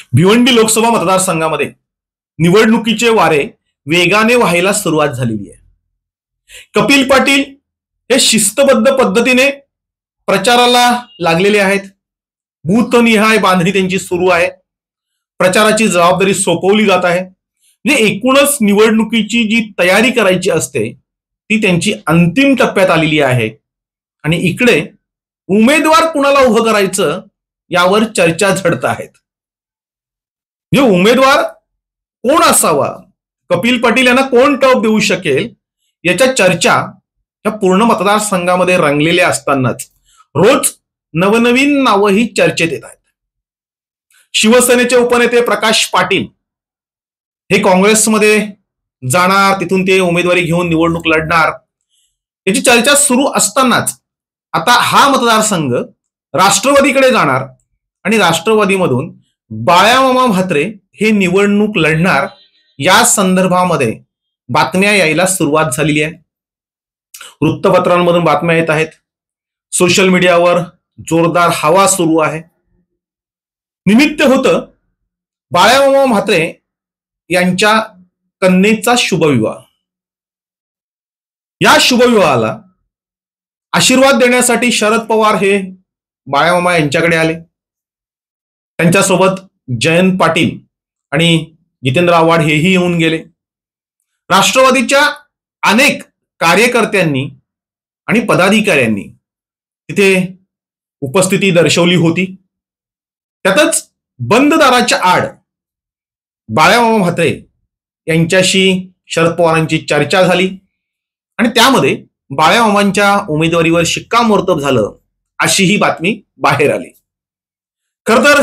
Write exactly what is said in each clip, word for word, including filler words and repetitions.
भिवंडी लोकसभा मतदारसंघामध्ये निवडणुकीचे वारे वेगाने व्हायला सुरुवात झालेली आहे. कपिल पाटील हे शिस्तबद्ध पद्धतीने प्रचाराला लागलेले आहेत. बूथनिहाय बांधणी त्यांची सुरू आहे. प्रचाराची जबाबदारी सोपवली जात आहे. म्हणजे एकूणच निवडणुकीची जी तयारी करायची असते ती त्यांची अंतिम टप्प्यात आलेली आहे. आणि इकडे उमेदवार कुणाला उभं करायचं यावर चर्चा झडत आहेत. जे उमेदवार कोण असावा, कपिल पाटील यांना कोण टप देऊ शकेल याच्या चर्चा या पूर्ण मतदारसंघामध्ये रंगलेल्या असतानाच रोज नवनवीन नावं ही चर्चेत येत आहेत. शिवसेनेचे उपनेते प्रकाश पाटील हे काँग्रेसमध्ये जाणार, तिथून ते उमेदवारी घेऊन निवडणूक लढणार याची चर्चा सुरू असतानाच आता हा मतदारसंघ राष्ट्रवादीकडे जाणार आणि राष्ट्रवादीमधून बाळामामा म्हात्रे हे निवडणूक लढणार या संदर्भामध्ये बातम्या यायला सुरुवात झालेली आहे. वृत्तपत्रांमधून बातम्या येत आहेत. सोशल मीडियावर जोरदार हवा सुरू आहे. निमित्त होतं बाळामामा म्हात्रे यांच्या कन्येचा शुभविवाह. या शुभविवाहाला आशीर्वाद देण्यासाठी शरद पवार हे बाळामामा यांच्याकडे आले. त्यांच्यासोबत जयंत पाटील आणि जितेंद्र आव्हाड हेही येऊन गेले. राष्ट्रवादीच्या अनेक कार्यकर्त्यांनी आणि पदाधिकाऱ्यांनी तिथे उपस्थिती दर्शवली होती. त्यातच बंद दाराच्या आड बाळामामा म्हात्रे यांच्याशी शरद पवारांची चर्चा झाली आणि त्यामध्ये बाळामामांच्या उमेदवारीवर शिक्कामोर्तब झालं अशी ही बातमी बाहेर आली. खर तर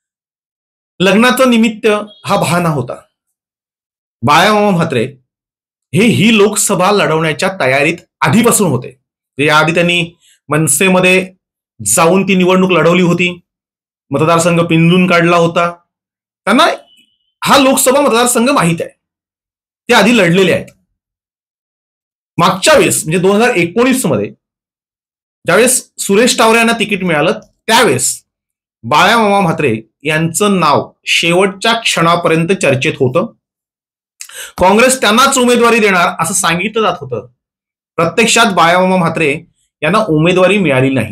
लग्नाचं निमित्त हा बहाणा होता. बाळामामा म्हात्रे हे ही लोकसभा लढवण्याच्या तयारीत आधीपासून होते. याआधी त्यांनी मनसेमध्ये जाऊन ती निवडणूक लढवली होती. मतदारसंघ पिंजून काढला होता. त्यांना हा लोकसभा मतदारसंघ माहित आहे. ते आधी लढलेले आहेत. मागच्या वेळेस म्हणजे दोन हजार एकोणीस मध्ये ज्यावेळेस सुरेश टावरे यांना तिकीट मिळालं त्यावेळेस बाळामामा म्हात्रे यांचं नाव शेवटच्या क्षणापर्यंत चर्चेत होतं. काँग्रेस त्यांनाच उमेदवारी देणार असं सांगितलं जात होतं. प्रत्यक्षात बाळामामा म्हात्रे यांना उमेदवारी मिळाली नाही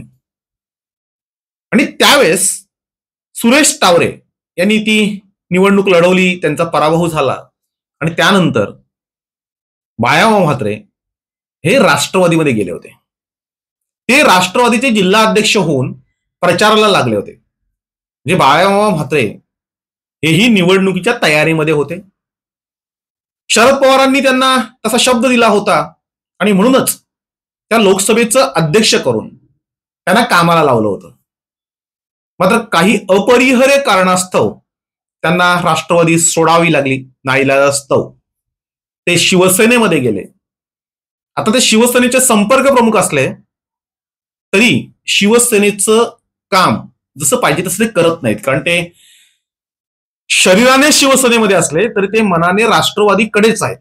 आणि त्यावेळेस सुरेश टावरे यांनी ती निवडणूक लढवली. त्यांचा पराभव झाला आणि त्यानंतर बाळामामा म्हात्रे हे राष्ट्रवादीमध्ये गेले होते. ते राष्ट्रवादीचे जिल्हा अध्यक्ष होऊन प्रचाराला लागले होते. म्हणजे बाळामामा म्हात्रे हेही निवडणुकीच्या तयारीमध्ये होते. शरद पवारांनी त्यांना तसा शब्द दिला होता आणि म्हणूनच त्या लोकसभेचं अध्यक्ष करून त्यांना कामाला लावलं होतं. मात्र काही अपरिहार्य कारणास्तव त्यांना राष्ट्रवादी सोडावी लागली. नाईलाजास्तव ते शिवसेनेमध्ये गेले. आता ते शिवसेनेचे संपर्क प्रमुख असले तरी शिवसेनेचं काम जसं पाहिजे तसं ते करत नाहीत. कारण ते शरीराने शिवसेनेमध्ये असले तरी ते मनाने राष्ट्रवादीकडेच आहेत.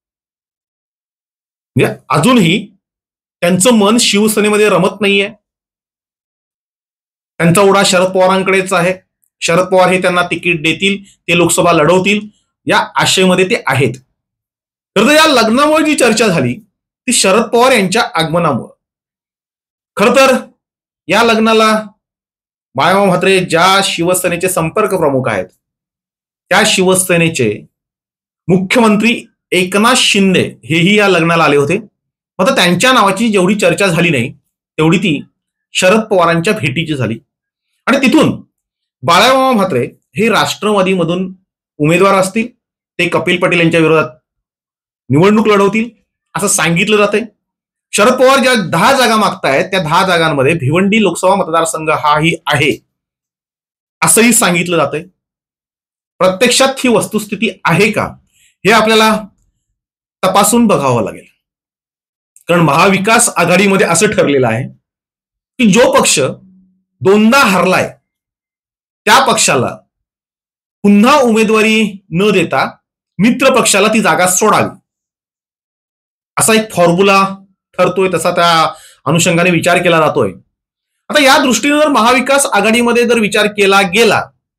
म्हणजे अजूनही त्यांचं मन शिवसेनेमध्ये रमत नाहीये. त्यांचा ओढा शरद पवारांकडेच आहे. शरद पवार हे त्यांना तिकीट देतील, ते लोकसभा लढवतील या आशेमध्ये ते आहेत. तर या लग्नामुळे जी चर्चा झाली ती शरद पवार यांच्या आगमनामुळे. खर तर या लग्नाला बाळामामा म्हात्रे ज्या शिवसेनेचे संपर्क प्रमुख आहेत त्या शिवसेनेचे मुख्यमंत्री एकनाथ शिंदे हेही या लग्नाला आले होते. मात्र त्यांच्या नावाची जेवढी चर्चा झाली नाही तेवढी ती शरद पवारांच्या भेटीची झाली. आणि तिथून बाळामामा म्हात्रे हे राष्ट्रवादीमधून उमेदवार असतील. ते कपिल पाटील यांच्या विरोधात निवडणूक लढवतील असं सांगितलं जातंय. शरद पवार ज्या दहा जागा मागतायत त्या दहा जागांमध्ये भिवंडी लोकसभा मतदारसंघ हाही आहे असंही सांगितलं जातंय. प्रत्यक्षात ही वस्तुस्थिती आहे का हे आपल्याला तपासून बघावं लागेल. कारण महाविकास आघाडीमध्ये असं ठरलेलं आहे की जो पक्ष दोनदा हरलाय त्या पक्षाला पुन्हा उमेदवारी न देता मित्र पक्षाला ती जागा सोडावी असा एक फॉर्म्युला ठरतोय. तसा त्या अनुषंगाने विचार केला जातोय. आता या दृष्टीने जर महाविकास आघाडीमध्ये जर विचार केला गेला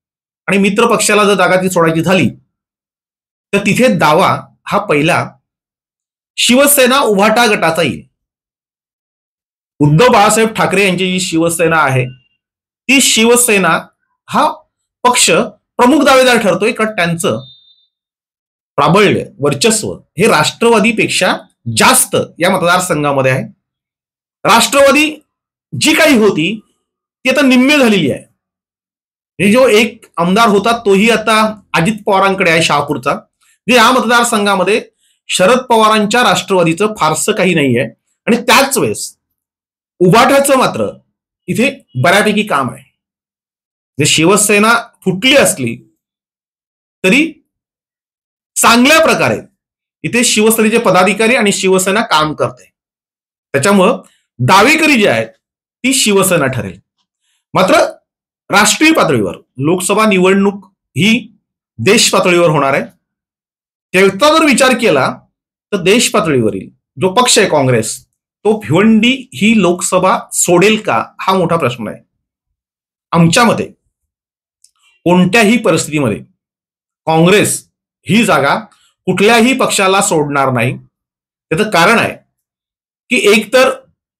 आणि मित्र पक्षाला जर जागा ती सोडायची झाली तर तिथे दावा हा पहिला शिवसेना उभाटा गटाचा येईल. उद्धव बाळासाहेब ठाकरे यांची जी शिवसेना आहे ती शिवसेना हा पक्ष प्रमुख दावेदार ठरतोय, कारण त्यांचं प्राबल्य वर्चस्व हे राष्ट्रवादीपेक्षा जास्त या मतदारसंघामध्ये आहे. राष्ट्रवादी जी काही होती ती आता निम्मे झालेली आहे. हे जो एक आमदार होता तोही आता अजित पवारांकडे आहे शहापूरचा. जे या मतदारसंघामध्ये शरद पवारांच्या राष्ट्रवादीचं फारसं काही नाही आहे. आणि त्याच वेळेस उभाट्याचं मात्र इथे बऱ्यापैकी काम आहे. जे शिवसेना फुटली असली तरी चांगल्या प्रकारे इथे शिवसेनेचे पदाधिकारी आणि शिवसेना काम करते. त्याच्यामुळं दावेकरी जे आहेत ती शिवसेना ठरेल. मात्र राष्ट्रीय पातळीवर लोकसभा निवडणूक ही देश पातळीवर होणार आहे. त्याचा जर विचार केला तर देश पातळीवरील जो पक्ष आहे काँग्रेस तो भिवंडी ही लोकसभा सोडेल का हा मोठा प्रश्न आहे. आमच्या मते कोणत्याही परिस्थितीमध्ये काँग्रेस ही जागा कुठल्याही पक्षाला सोडणार नाही. त्याचं कारण आहे की एक तर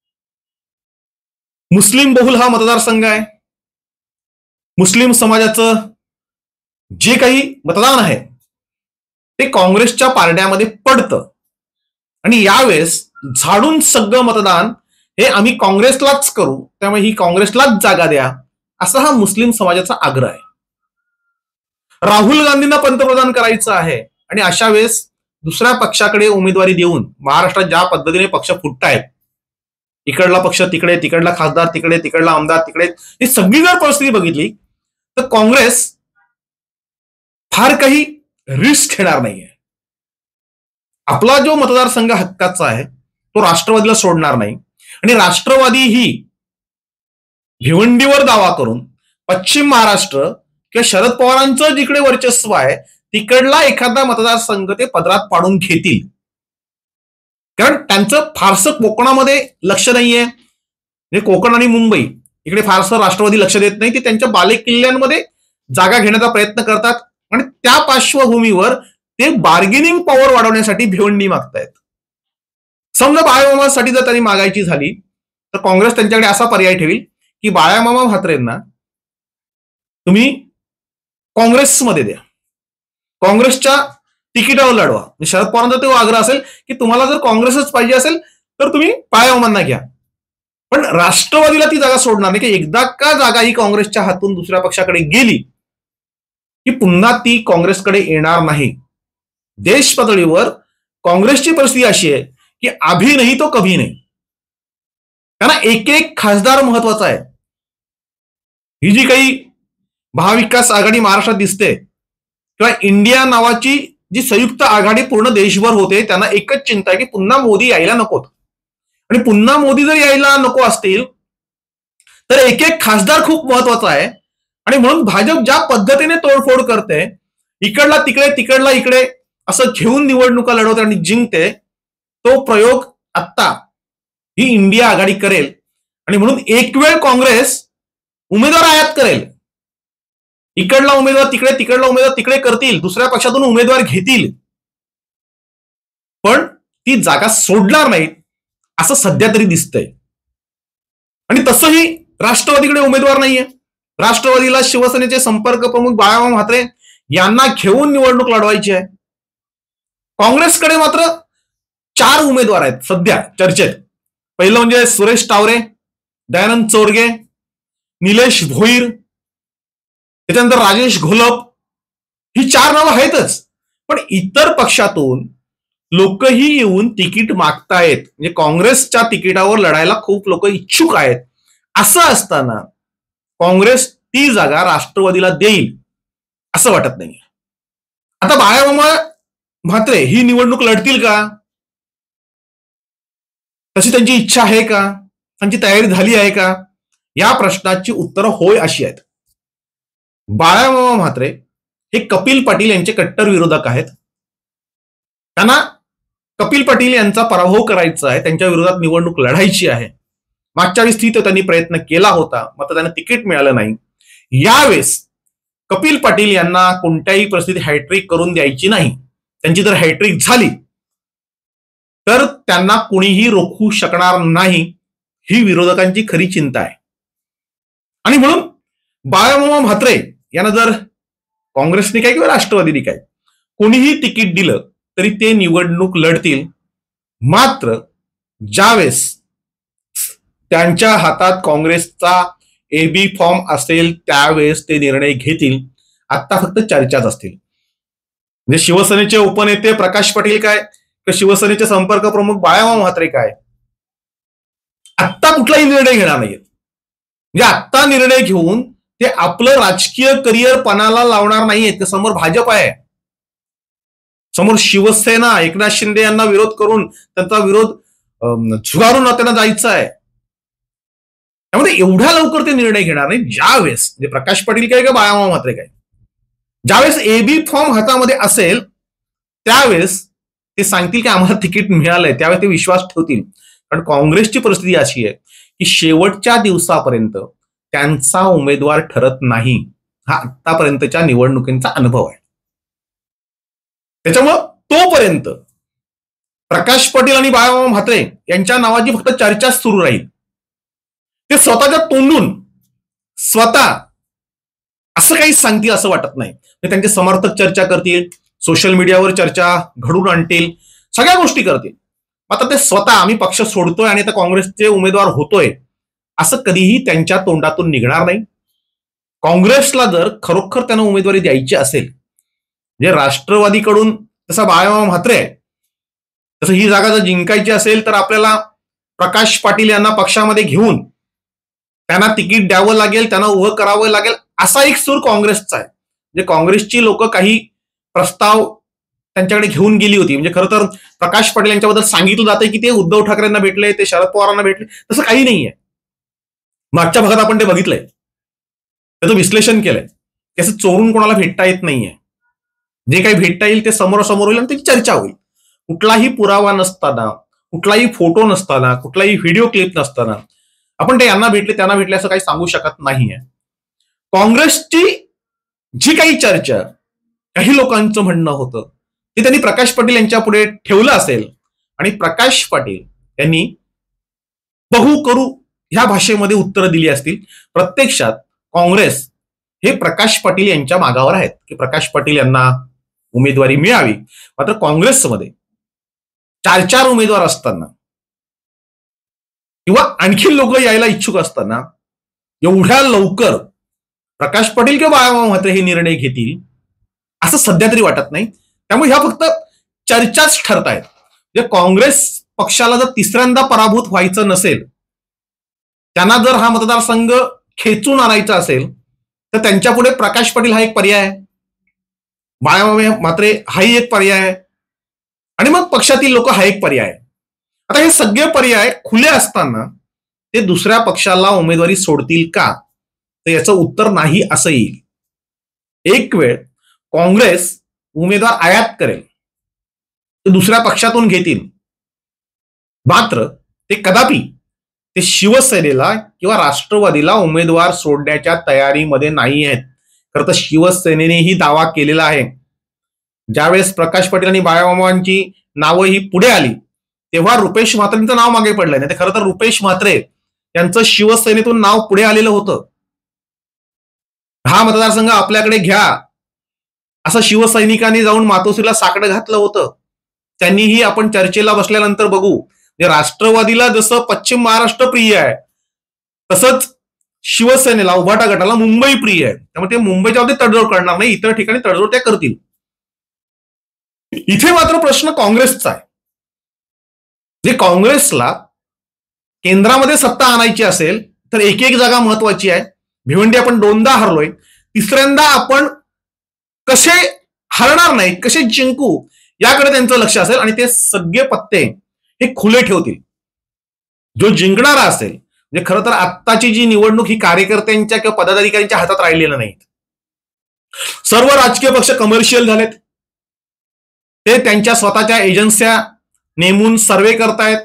मुस्लिम बहुल हा मतदारसंघ आहे. मुस्लिम समाजाचं जे काही मतदान आहे ते काँग्रेसच्या पारड्यामध्ये पडतं आणि यावेळेस झाडून सगळं मतदान हे आम्ही काँग्रेसलाच करू, त्यामुळे ही काँग्रेसलाच जागा द्या असा हा मुस्लिम समाजाचा आग्रह आहे. राहुल गांधींना पंतप्रधान करायचं आहे आणि अशा वेळेस दुसऱ्या पक्षाकडे उमेदवारी देऊन महाराष्ट्रात ज्या पद्धतीने पक्ष फुटतायत, इकडला पक्ष तिकडे, तिकडला खासदार तिकडे, तिकडला आमदार तिकडे, ही सगळी जर परिस्थिती बघितली तर काँग्रेस फार काही रिस्क घेणार नाहीये. आपला जो मतदारसंघ हक्काचा आहे तो राष्ट्रवादीला सोडणार नाही आणि राष्ट्रवादी ही भिवंडीवर दावा करून पश्चिम महाराष्ट्र किंवा शरद पवारांचं जिकडे वर्चस्व आहे तिकडला एखादा मतदारसंघ ते पदरात पाडून घेतील. कारण त्यांचं फारसं कोकणामध्ये लक्ष नाहीये. म्हणजे कोकण आणि मुंबई इकडे फारसं राष्ट्रवादी लक्ष देत नाही. ते त्यांच्या बालेकिल्ल्यांमध्ये जागा घेण्याचा प्रयत्न करतात आणि त्या पार्श्वभूमीवर ते बार्गेनिंग पॉवर वाढवण्यासाठी भिवंडी मागतायत. समजा बाळामामासाठी जर त्यांनी मागायची झाली तर काँग्रेस त्यांच्याकडे असा पर्याय ठेवील की बाळामामा म्हात्रेंना तुम्ही काँग्रेसमध्ये द्या, काँग्रेसच्या तिकिटावर लढवा. शरद पवारांचा तो आग्रह असेल की तुम्हाला जर काँग्रेसच पाहिजे असेल तर तुम्ही बाळामामांना घ्या, पण राष्ट्रवादीला ती जागा सोडणार नाही. की एकदा का जागा ही काँग्रेसच्या हातून दुसऱ्या पक्षाकडे गेली की पुन्हा ती काँग्रेसकडे येणार नाही. देश पातळीवर काँग्रेसची परिस्थिती अशी आहे की अभी नाही तो कभी नाही. त्यांना एक एक खासदार महत्वाचा आहे. ही जी काही महाविकास आघाडी महाराष्ट्रात दिसते किंवा इंडिया नावाची जी संयुक्त आघाडी पूर्ण देशभर होते, त्यांना एकच चिंता आहे की पुन्हा मोदी यायला नकोत. आणि पुन्हा मोदी जर यायला नको असतील तर एक एक खासदार खूप महत्वाचा आहे. आणि म्हणून भाजप ज्या पद्धतीने तोडफोड करते, इकडला तिकडे तिकडला इकडे असं घेऊन निवडणुका लढवते आणि जिंकते, तो प्रयोग आत्ता ही इंडिया आघाडी करेल. आणि म्हणून एक वेळ काँग्रेस उमेदवार आयात करेल. इकडला उमेदवार तिकडे, तिकडला उमेदवार तिकडे करतील, दुसऱ्या पक्षातून उमेदवार घेतील, पण ती जागा सोडणार नाहीत असं सध्या तरी दिसतंय. आणि तसंही राष्ट्रवादीकडे उमेदवार नाहीये. राष्ट्रवादीला शिवसेनेचे संपर्क प्रमुख बाळामामा म्हात्रे यांना घेऊन निवडणूक लढवायची आहे. काँग्रेसकडे मात्र चार उमेदवार आहेत सध्या चर्चेत. पहिलं म्हणजे सुरेश टावरे, दयानंद चोरगे, निलेश भोईर, त्याच्यानंतर राजेश घोलप. ही चार नावं आहेतच, पण इतर पक्षातून लोकही येऊन तिकीट मागतायत. म्हणजे काँग्रेसच्या तिकिटावर लढायला खूप लोक इच्छुक आहेत. असं असताना काँग्रेस ती जागा राष्ट्रवादीला देईल असं वाटत नाही. आता बाळामामा म्हात्रे ही निवडणूक लढतील का, तशी त्यांची इच्छा आहे का, त्यांची तयारी झाली आहे का, या प्रश्नाची उत्तरं होय अशी आहेत. बाळामामा म्हात्रे हे कपिल पाटील यांचे कट्टर विरोधक आहेत. त्यांना कपिल पाटील यांचा पराभव करायचा आहे, त्यांच्या विरोधात निवडणूक लढायची आहे. मागच्या वेळेस त्यांनी प्रयत्न केला होता, मात्र त्यांना तिकीट मिळालं नाही. यावेळेस कपिल पाटील यांना कोणत्याही परिस्थितीत हॅट्रिक करून द्यायची नाही. त्यांची जर हॅट्रिक झाली तर त्यांना कुणीही रोखू शकणार नाही, ही विरोधकांची खरी चिंता आहे. आणि म्हणून बाळामामा म्हात्रे यांना जर काँग्रेसने काय किंवा राष्ट्रवादीने काय कोणीही तिकीट दिलं तरी ते निवडणूक लढतील. मात्र ज्यावेळेस त्यांच्या हातात काँग्रेसचा एबी फॉर्म असेल त्यावेळेस ते निर्णय घेतील. आता फक्त चर्चाच असतील. म्हणजे शिवसेनेचे उपनेते प्रकाश पाटील काय, शिवसेनेचे संपर्क प्रमुख बाळामामा म्हात्रे काय, आत्ता कुठलाही निर्णय घेणार नाहीत. म्हणजे आत्ता निर्णय घेऊन ते आपलं राजकीय करिअर पणाला लावणार नाहीयेत. समोर भाजप आहे, समोर शिवसेना एकनाथ शिंदे यांना विरोध करून त्यांचा विरोध झुगारून त्यांना जायचं आहे. त्यामुळे एवढ्या लवकर ते निर्णय घेणार नाही. ज्यावेळेस म्हणजे प्रकाश पाटील काय का बाळामामा म्हात्रे काय, ज्यावेळेस एबी फॉर्म हातामध्ये असेल त्यावेळेस ते सांगतील की आम्हाला तिकीट मिळालंय, त्यावेळेस ते विश्वास ठेवतील. कारण काँग्रेसची परिस्थिती अशी आहे की शेवटच्या दिवसापर्यंत त्यांचा उमेदवार ठरत नाही. हा आतापर्यंतच्या निवडणुकींचा अनुभव आहे. त्याच्यामुळं तोपर्यंत प्रकाश पाटील आणि बाळामामा म्हात्रे यांच्या नावाची फक्त चर्चाच सुरू राहील. ते स्वतःच्या तोंडून स्वतः असं काही सांगतील असं वाटत नाही. त्यांचे समर्थक चर्चा करतील, सोशल मीडियावर चर्चा घडून आणतील, सगळ्या गोष्टी करतील. मात्र ते स्वतः आम्ही पक्ष सोडतोय आणि आता काँग्रेसचे उमेदवार होतोय असं कधीही त्यांच्या तोंडातून निघणार नाही. काँग्रेसला जर खरोखर त्यांना उमेदवारी द्यायची असेल, म्हणजे राष्ट्रवादीकडून तसा बाळामामा म्हात्रे आहे तसं ही जागा जर जिंकायची असेल तर आपल्याला प्रकाश पाटील यांना पक्षामध्ये घेऊन त्यांना तिकीट द्यावं लागेल, त्यांना उभं करावं लागेल, असा एक सूर काँग्रेसचा आहे. म्हणजे काँग्रेसची लोक काही प्रस्ताव त्यांच्याकडे घेऊन गेली होती. म्हणजे खरं तर प्रकाश पाटील यांच्याबद्दल सांगितलं जातं की ते उद्धव ठाकरेंना भेटले, ते शरद पवारांना भेटले, तसं काही नाहीये. मागच्या भागात आपण ते बघितलंय, त्याचं विश्लेषण केलंय. त्याचं चोरून कोणाला भेटता येत नाहीये. जे काही भेटता येईल ते समोरासमोर होईल आणि त्याची चर्चा होईल. कुठलाही पुरावा नसताना, कुठलाही फोटो नसताना, कुठलाही व्हिडिओ क्लिप नसताना आपण ते यांना भेटले त्यांना भेटले असं काही सांगू शकत नाहीये. काँग्रेसची जी काही चर्चा काही लोकांचं म्हणणं होतं ते त्यांनी प्रकाश पाटील यांच्या पुढे ठेवलं असेल आणि प्रकाश पाटील यांनी बहू करू ह्या भाषेमध्ये उत्तरं दिली असतील. प्रत्यक्षात काँग्रेस हे प्रकाश पाटील यांच्या मागावर आहेत की प्रकाश पाटील यांना उमेदवारी मिळावी. मात्र काँग्रेसमध्ये चार चार उमेदवार असताना किंवा आणखी लोक यायला इच्छुक असताना एवढ्या लवकर प्रकाश पाटील किंवा बाळामामा म्हात्रे हे निर्णय घेतील असं सध्या तरी वाटत नाही. त्यामुळे ह्या फक्त चर्चाच ठरत आहेत. म्हणजे काँग्रेस पक्षाला जर तिसऱ्यांदा पराभूत व्हायचं नसेल, त्यांना जर हा मतदारसंघ खेचून आणायचा असेल तर त्यांच्या पुढे प्रकाश पाटील हा एक पर्याय आहे, बाळामामा म्हात्रे हाही एक पर्याय आहे आणि मग पक्षातील लोक हा एक पर्याय आहे. आता हे सगळे पर्याय खुले असताना ते दुसऱ्या पक्षाला उमेदवारी सोडतील का, तर याचं उत्तर नाही असं येईल. एक वेळ काँग्रेस उमेदवार आयात करेल, ते दुसऱ्या पक्षातून घेतील. मात्र ते कदापि ते शिवसेनेला किंवा राष्ट्रवादीला उमेदवार सोडण्याच्या तयारीमध्ये नाही आहेत. खरं तर शिवसेनेनेही दावा केलेला आहे. ज्यावेळेस प्रकाश पाटील आणि बाळामामांची नावं ही पुढे आली तेव्हा रुपेश म्हात्रेंचं नाव मागे पडलंय. नाही खरं तर रुपेश म्हात्रे यांचं शिवसेनेतून नाव पुढे आलेलं होतं. हा मतदारसंघ आपल्याकडे घ्या असं शिवसैनिकांनी जाऊन मातोश्रीला साकडं घातलं होतं. त्यांनीही आपण चर्चेला बसल्यानंतर बघू, म्हणजे राष्ट्रवादीला जसं पश्चिम महाराष्ट्र प्रिय आहे तसंच शिवसेनेला उभाटा गटाला मुंबई प्रिय आहे. त्यामुळे ते मुंबईच्या मध्ये तडजोड करणार नाही, इतर ठिकाणी तडजोड त्या करतील. इथे मात्र प्रश्न काँग्रेसचा आहे. जे काँग्रेसला केंद्रामध्ये सत्ता आणायची असेल तर एक एक जागा महत्वाची आहे. भिवंडी आपण दोनदा हरलोय, तिसऱ्यांदा आपण कसे हरणार नाही, कसे जिंकू याकडे त्यांचं लक्ष असेल आणि ते सगळे पत्ते हे खुले ठेवतील. जो जिंकणारा असेल, म्हणजे खरं तर आत्ताची जी निवडणूक ही कार्यकर्त्यांच्या किंवा पदाधिकाऱ्यांच्या हातात राहिलेलं नाहीत. सर्व राजकीय पक्ष कमर्शियल झालेत. ते त्यांच्या स्वतःच्या एजन्स्या नेमून सर्वे करतायत,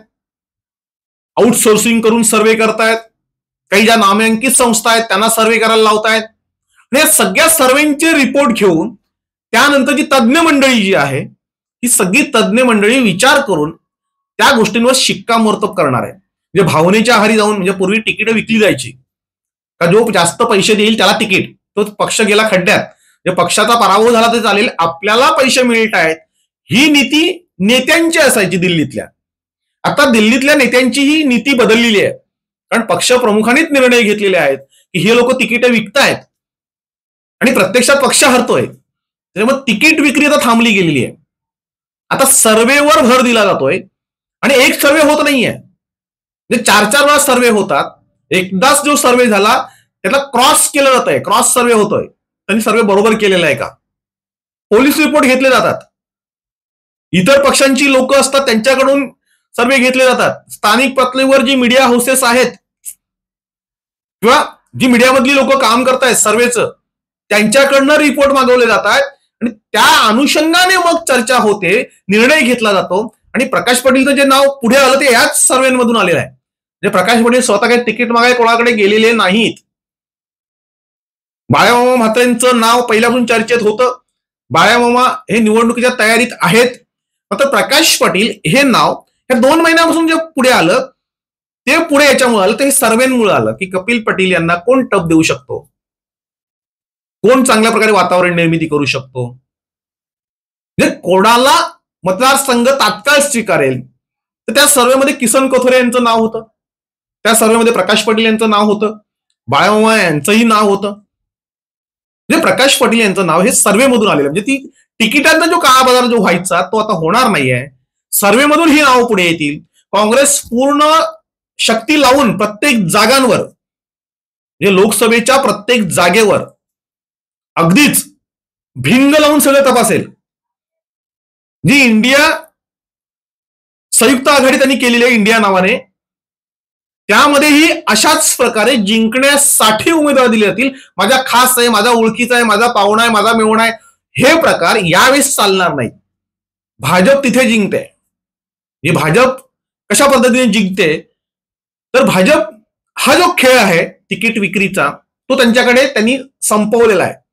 आउटसोर्सिंग करून सर्वे करतायत. काही ज्या नामांकित संस्था आहेत त्यांना सर्वे करायला लावतायत या सगळ्या सर्वेचे रिपोर्ट घेऊन त्यानंतरची तज्ज्ञ मंडळी जी आहे ही सगळी तज्ज्ञ मंडळी विचार करून त्या गोष्टींवर शिक्कामोर्तब करणार आहे. म्हणजे भावनेच्या आहारी जाऊन, म्हणजे पूर्वी तिकीट विकली जायची का जो जास्त पैसे देईल त्याला तिकीट, तो पक्ष गेला खड्ड्यात, जे पक्षाचा पराभव झाला तर चालेल, आपल्याला पैसे मिळत आहेत, ही नीती नेत्यांची असायची दिल्लीतल्या. आता दिल्लीतल्या नेत्यांची ही नीती बदललेली आहे, कारण पक्ष प्रमुखांनीच निर्णय घेतलेले आहेत की हे लोक तिकीट विकतायत आणि प्रत्यक्षात पक्ष हरतोय, त्याच्यामुळे तिकीट विक्री आता थांबली गेलेली आहे. आता सर्वेवर भर दिला जातोय आणि एक सर्वे होत नाहीये, म्हणजे चार चार वेळा सर्वे होतात. एकदाच जो सर्वे झाला त्याला क्रॉस केलं जात आहे, क्रॉस सर्वे होतोय, त्यांनी सर्वे बरोबर केलेला आहे का, पोलीस रिपोर्ट घेतले जातात, इतर पक्षांची लोक असतात त्यांच्याकडून सर्वे घेतले जातात, स्थानिक पातळीवर जी मीडिया हाऊसेस आहेत किंवा जी मीडियामधली लोक काम करतायत सर्वेचं त्यांच्याकडनं रिपोर्ट मागवले जातात आणि त्या अनुषंगाने मग चर्चा होते, निर्णय घेतला जातो. आणि प्रकाश पाटीलचं जे नाव पुढे आलं ते याच सर्वेमधून आलेलं आहे. म्हणजे प्रकाश पाटील स्वतः काही तिकीट मागाय कोणाकडे गेलेले नाहीत. बाळामामा म्हात्रेंचं नाव पहिल्यापासून चर्चेत होतं, बाळामामा हे निवडणुकीच्या तयारीत आहेत, मात्र प्रकाश पाटील हे नाव हे दोन महिन्यापासून जे पुढे आलं ते पुढे याच्यामुळे आलं, ते सर्वेमुळे आलं की कपिल पाटील यांना कोण टप देऊ शकतो, कोण चांगल्या प्रकारे वातावरण निर्मिती करू शकतो, म्हणजे कोणाला मतदारसंघ तात्काळ स्वीकारेल. तर त्या सर्वेमध्ये किसन कथोरे यांचं नाव होतं, त्या सर्वेमध्ये प्रकाश पाटील यांचं नाव होतं, बाळामामा यांचंही नाव होतं. म्हणजे प्रकाश पाटील यांचं नाव हे सर्वेमधून आलेलं, म्हणजे ती तिकिटांचा जो काळा बाजार जो व्हायचा तो आता होणार नाहीये, सर्वेमधून ही नावं पुढे येतील. काँग्रेस पूर्ण शक्ती लावून प्रत्येक जागांवर, म्हणजे लोकसभेच्या प्रत्येक जागेवर अगदीच भिंग लावून सगळं तपासेल. जी इंडिया संयुक्त आघाडी त्यांनी केलेली आहे इंडिया नावाने, त्यामध्येही अशाच प्रकारे जिंकण्यासाठी उमेदवार दिले जातील. माझा खास आहे, माझा ओळखीचा आहे, माझा पाहुणा आहे, माझा मेहुणा आहे, हे प्रकार यावेळेस चालणार नाही. भाजप तिथे जिंकते. हे भाजप कशा पद्धतीने जिंकते तर भाजप हा जो खेळ आहे तिकीट विक्रीचा तो त्यांच्याकडे त्यांनी संपवलेला आहे,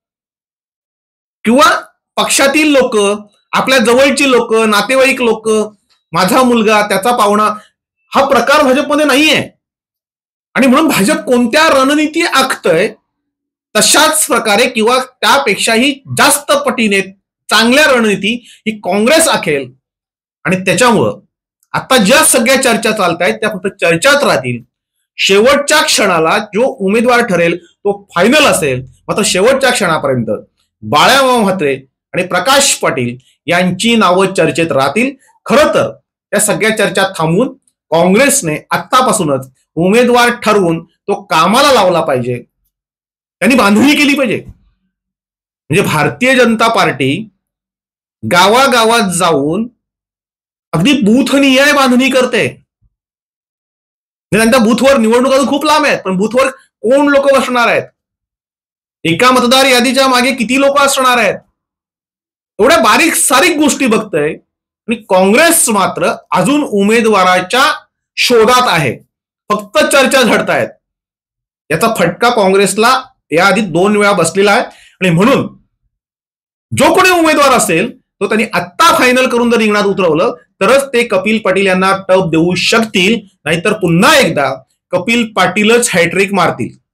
किंवा पक्षातील लोक, आपल्या जवळची लोक, नातेवाईक लोक, माझा मुलगा, त्याचा पाहुणा, हा प्रकार भाजपमध्ये नाहीये. आणि म्हणून भाजप कोणत्या रणनीती आखतय तशाच प्रकारे किंवा त्यापेक्षाही जास्त पटीने चांगल्या रणनीती ही काँग्रेस आखेल. आणि त्याच्यामुळं आता ज्या सगळ्या चर्चा चालत आहेत त्या फक्त चर्चाच राहतील. शेवटच्या क्षणाला जो उमेदवार ठरेल तो फायनल असेल, मात्र शेवटच्या क्षणापर्यंत बाळामामा म्हात्रे आणि प्रकाश पाटील यांची नावं चर्चेत राहतील. खरं तर त्या सगळ्या चर्चा थांबवून काँग्रेसने आत्तापासूनच उमेदवार ठरवून तो कामाला लावला पाहिजे, त्यांनी बांधणी केली पाहिजे. म्हणजे भारतीय जनता पार्टी गावागावात जाऊन अगदी बूथनिहाय बांधणी करते. त्यांच्या बूथवर निवडणुका खूप लांब आहेत, पण बूथवर कोण लोक बसणार आहेत, एका मतदार यादीच्या मागे किती लोक असणार आहेत, एवढ्या बारीक सारीक गोष्टी बघतय. आणि काँग्रेस मात्र अजून उमेदवाराच्या शोधात आहे, फक्त चर्चा झडतायत. याचा फटका काँग्रेसला याआधी दोन वेळा बसलेला आहे. आणि म्हणून जो कोणी उमेदवार असेल तो त्यांनी आत्ता फायनल करून जर रिंगणात उतरवलं तरच ते कपिल पाटील यांना टप देऊ शकतील, नाहीतर पुन्हा एकदा कपिल पाटीलच हॅट्रिक मारतील.